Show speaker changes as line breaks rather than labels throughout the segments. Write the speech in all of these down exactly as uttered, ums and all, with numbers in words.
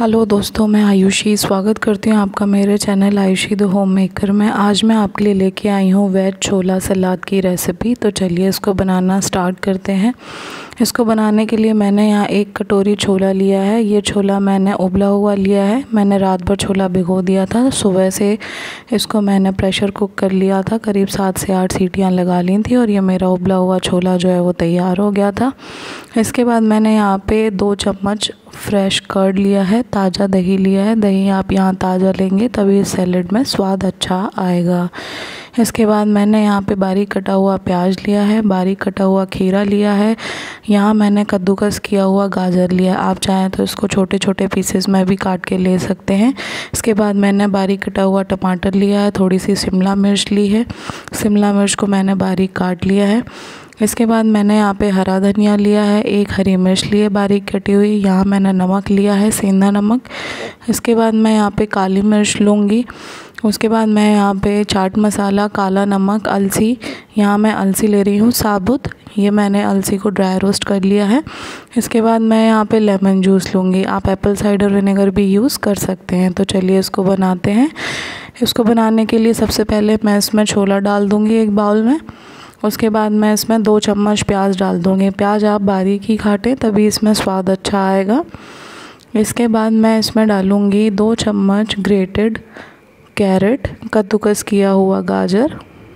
Hello दोस्तों, मैं आयुषी स्वागत करती हूँ आपका मेरे channel Ayushi the home maker में। आज मैं आपके लिए लेके आई हूँ वेज छोला सलाद की रेसिपी। तो चलिए इसको बनाना स्टार्ट करते हैं। इसको बनाने के लिए मैंने यहाँ एक कटोरी छोला लिया है। ये छोला मैंने उबला हुआ लिया है। मैंने रात भर छोला भिगो दिया था। सुबह से इसको मैंने प्रेशर कुक कर लिया था, करीब सात से आठ सीटियाँ लगा ली थी और ये मेरा उबला हुआ छोला जो है वो तैयार हो गया था। इसके बाद मैंने यहाँ पे दो चम्मच फ्रेश कर्ड लिया है, ताज़ा दही लिया है। दही आप यहाँ ताज़ा लेंगे तभी इस सैलेड में स्वाद अच्छा आएगा। इसके बाद मैंने यहाँ पे बारीक कटा हुआ प्याज लिया है, बारीक कटा हुआ खीरा लिया है। यहाँ मैंने कद्दूकस किया हुआ गाजर लिया। आप चाहें तो इसको छोटे छोटे पीसेस में भी काट के ले सकते हैं। इसके बाद मैंने बारीक कटा हुआ टमाटर लिया है, थोड़ी सी शिमला मिर्च ली है। शिमला मिर्च को मैंने बारीक काट लिया है। इसके बाद मैंने यहाँ पे हरा धनिया लिया है, एक हरी मिर्च ली है बारीक कटी हुई। यहाँ मैंने नमक लिया है, सेंधा नमक। इसके बाद मैं यहाँ पे काली मिर्च लूँगी। उसके बाद मैं यहाँ पे चाट मसाला, काला नमक, अलसी, यहाँ मैं अलसी ले रही हूँ साबुत। ये मैंने अलसी को ड्राई रोस्ट कर लिया है। इसके बाद मैं यहाँ पे लेमन जूस लूँगी। आप एप्पल साइडर विनेगर भी यूज़ कर सकते हैं। तो चलिए इसको बनाते हैं। इसको बनाने के लिए सबसे पहले मैं इसमें छोला डाल दूँगी एक बाउल में। उसके बाद मैं इसमें दो चम्मच प्याज डाल दूँगी। प्याज आप बारीक ही काटें तभी इसमें स्वाद अच्छा आएगा। इसके बाद मैं इसमें डालूँगी दो चम्मच ग्रेटेड कैरेट, कद्दूकस किया हुआ गाजर।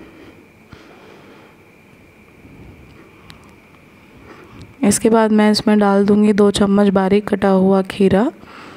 इसके बाद मैं इसमें डाल दूँगी दो चम्मच बारीक कटा हुआ खीरा।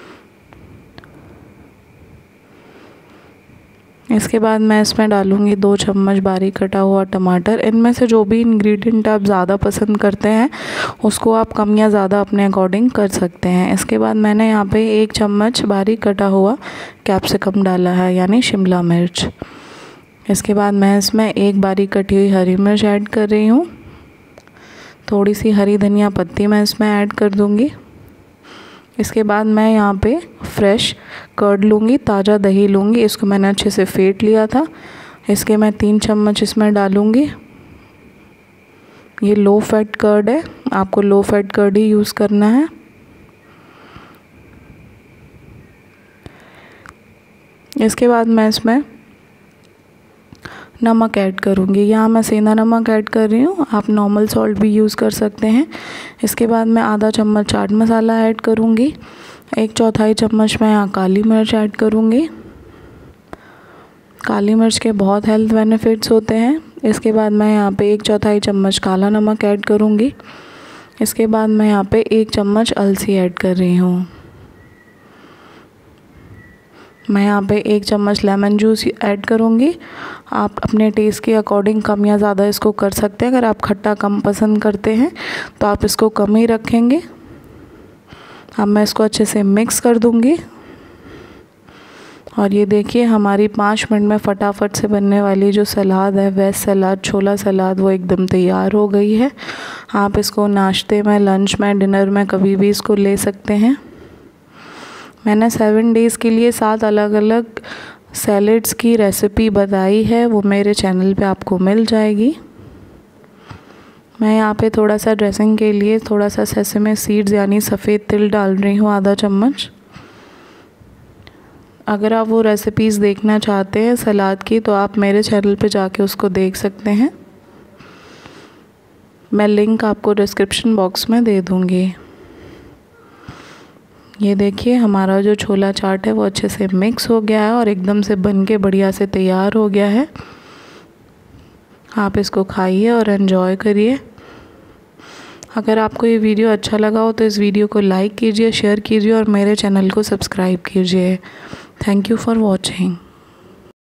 इसके बाद मैं इसमें डालूँगी दो चम्मच बारीक कटा हुआ टमाटर। इनमें से जो भी इंग्रेडिएंट आप ज़्यादा पसंद करते हैं उसको आप कम या ज़्यादा अपने अकॉर्डिंग कर सकते हैं। इसके बाद मैंने यहाँ पे एक चम्मच बारीक कटा हुआ कैप्सिकम डाला है, यानी शिमला मिर्च। इसके बाद मैं इसमें एक बारीक कटी हुई हरी मिर्च ऐड कर रही हूँ। थोड़ी सी हरी धनिया पत्ती मैं इसमें ऐड कर दूँगी। इसके बाद मैं यहाँ पे फ्रेश कर्ड लूँगी, ताज़ा दही लूँगी। इसको मैंने अच्छे से फेंट लिया था। इसके मैं तीन चम्मच इसमें डालूँगी। ये लो फैट कर्ड है, आपको लो फैट कर्ड ही यूज़ करना है। इसके बाद मैं इसमें नमक ऐड करूँगी। यहाँ मैं सेंधा नमक ऐड कर रही हूँ, आप नॉर्मल सॉल्ट भी यूज़ कर सकते हैं। इसके बाद मैं आधा चम्मच चाट मसाला ऐड करूँगी। एक चौथाई चम्मच मैं यहाँ काली मिर्च ऐड करूँगी। काली मिर्च के बहुत हेल्थ बेनिफिट्स होते हैं। इसके बाद मैं यहाँ पे एक चौथाई चम्मच काला नमक ऐड करूँगी। इसके बाद मैं यहाँ पे एक चम्मच अलसी ऐड कर रही हूँ। मैं यहाँ पे एक चम्मच लेमन जूस ऐड करूँगी। आप अपने टेस्ट के अकॉर्डिंग कम या ज़्यादा इसको कर सकते हैं। अगर आप खट्टा कम पसंद करते हैं तो आप इसको कम ही रखेंगे। अब मैं इसको अच्छे से मिक्स कर दूँगी। और ये देखिए हमारी पाँच मिनट में फटाफट से बनने वाली जो सलाद है, वेज सलाद, छोला सलाद, वो एकदम तैयार हो गई है। आप इसको नाश्ते में, लंच में, डिनर में कभी भी इसको ले सकते हैं। मैंने सेवन डेज़ के लिए सात अलग अलग सैलेड्स की रेसिपी बताई है, वो मेरे चैनल पे आपको मिल जाएगी। मैं यहाँ पे थोड़ा सा ड्रेसिंग के लिए थोड़ा सा सेसमे सीड्स यानी सफ़ेद तिल डाल रही हूँ, आधा चम्मच। अगर आप वो रेसिपीज़ देखना चाहते हैं सलाद की तो आप मेरे चैनल पे जाके उसको देख सकते हैं। मैं लिंक आपको डिस्क्रिप्शन बॉक्स में दे दूँगी। ये देखिए हमारा जो छोला चाट है वो अच्छे से मिक्स हो गया है और एकदम से बन के बढ़िया से तैयार हो गया है। आप इसको खाइए और एंजॉय करिए। अगर आपको ये वीडियो अच्छा लगा हो तो इस वीडियो को लाइक कीजिए, शेयर कीजिए और मेरे चैनल को सब्सक्राइब कीजिए। Thank you for watching.